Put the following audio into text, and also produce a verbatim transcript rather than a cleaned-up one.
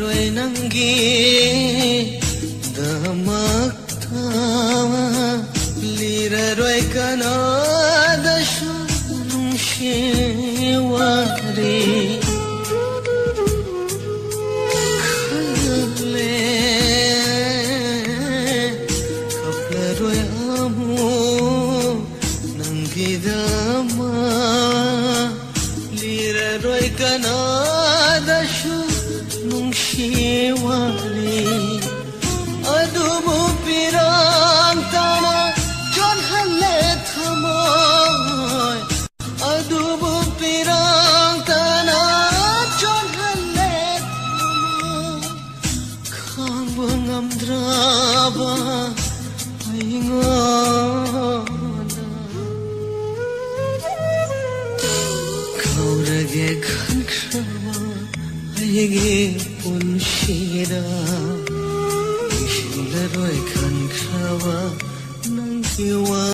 ꯂꯤꯔꯔꯣꯏ ꯅꯪꯒꯤ ꯗꯃꯛꯇ ꯂꯤꯔꯔꯣꯏ ꯀꯅꯥꯗꯁꯨ ꯅꯨꯡꯁꯤ ꯋꯥꯔꯤ ꯈꯜꯂꯦ ꯀꯞꯂꯔꯣꯏ ꯑꯃꯨꯛ ꯅꯪꯒꯤꯗꯃꯛ ꯂꯤꯔꯔꯣꯏ ꯀꯅꯥꯗꯁꯨ nungshi wari adubu pirang tana jon halle thamoy adubu pirang tana jon halle thamoy khangba ngamdraba aingona kaurage khankrama aige punshida ishlaroi khankraba nangki wa